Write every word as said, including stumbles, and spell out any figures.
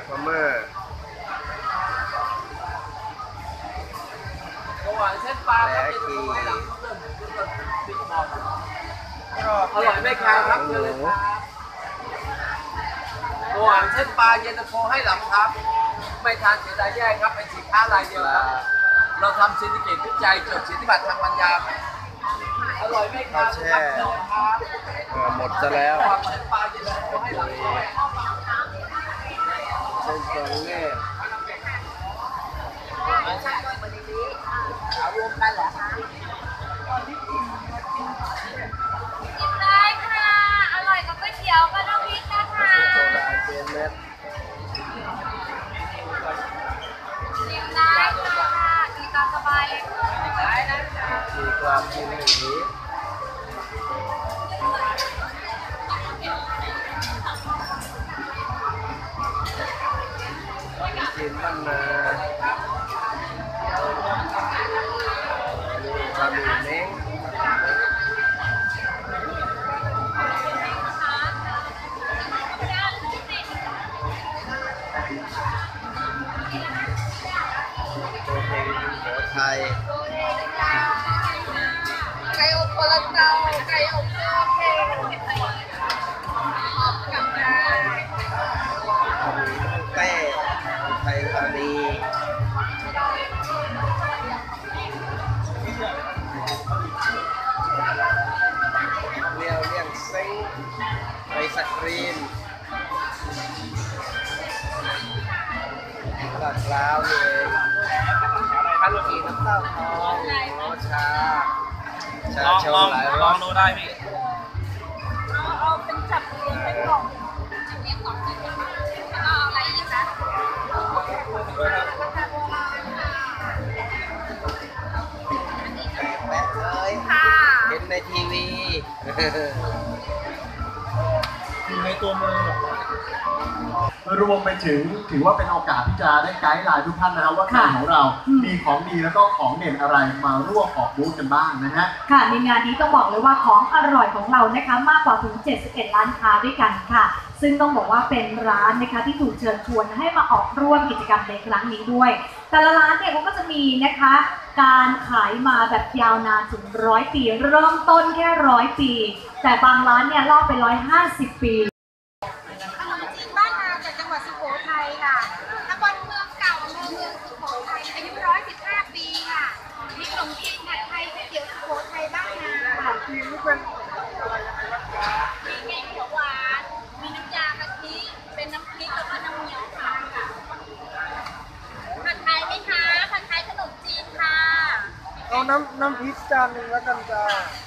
พม่าหวานเส้นปลาครับเป็นตัวให้หลังเริ่มเริ่มบิ๊กบอลอร่อยไหมครับครับเชิญเลยครับหวานเส้นปลาเย็นตาโฟให้หลังครับไม่ทานเสียดายแย่ครับเป็นสินค้ารายเดียวครับเราทำซินดิเกตวิจัยจดสิทธิบัตรทางปัญญาอร่อยไหมครับแช่หมดซะแล้วหวานเส้นปลาเย็นตาโฟให้หลังเส้นตรงนี้รวมกันเหรอคะกินได้ค่ะอร่อยกับก๋วยเตี๋ยวก็น้ำพริกนะคะโซดาเจนเน็ตกินได้ค่ะกินตามสบายเลยได้นะคะมีความกินอย่างนี้กินมันนะบะหมี่เล้งตัวเองสุโขทัยไก่อบคนละเจ้าไก่อบโอเคออกกลับได้บะหมี่ฮ่องเต้ไทยธานีเรียวเลี่ยงเซ้งไอศครีมลาดพร้าวนี่เองข้าวจี่น้ำเต้าทองโอชาชาเชลหลายรสลองดูได้พี่เอาเอาเป็นจับเลี้ยงเป็นกล่องจับเลี้ยงกล่องจริงๆแล้วเอาอะไรอีกคะแปะเลยเห็นในทีวีอยู่ในตัวเมืองรวมไปถึงถือว่าเป็นโอกาสที่จะได้ไกด์ไลน์ทุกท่านนะครับว่างานของเรามีของดีแล้วก็ของเด่นอะไรมาร่วมออกบูธกันบ้างนะฮะค่ะในงานนี้ต้องบอกเลยว่าของอร่อยของเรานะคะมากกว่าถึงเจ็ดสิบเอ็ดร้านค้าด้วยกันค่ะซึ่งต้องบอกว่าเป็นร้านนะคะที่ถูกเชิญชวนให้มาออกร่วมกิจกรรมในครั้งนี้ด้วยแต่ละร้านเนี่ยเขาก็จะมีนะคะการขายมาแบบยาวนานถึงร้อยปีเริ่มต้นแค่ร้อยปีแต่บางร้านเนี่ยล่อไปร้อยห้าสิบปีสุโขทัยค่ะตำบลเมืองเก่าอำเภอเมืองสุโขทัยอายุหนึ่งร้อยสิบห้าปีค่ะมีขนมจีนผัดไทยก๋วยเตี๋ยวสุโขทัยบ้างนะขนมจีนนี่เป็นมีแกงเขียวหวานมีน้ำยากะทิเป็นน้ำพริกแล้วก็น้ำเงี้ยวค่ะผัดไทยไหมคะผัดไทยขนมจีนค่ะเอาน้ำน้ำพริกจานหนึ่งแล้วกันจ้า